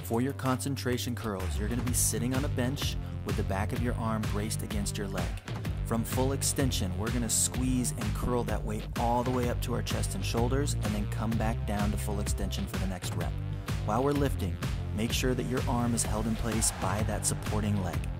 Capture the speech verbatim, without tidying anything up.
For your concentration curls, you're going to be sitting on a bench with the back of your arm braced against your leg. From full extension, we're going to squeeze and curl that weight all the way up to our chest and shoulders, and then come back down to full extension for the next rep. While we're lifting, make sure that your arm is held in place by that supporting leg.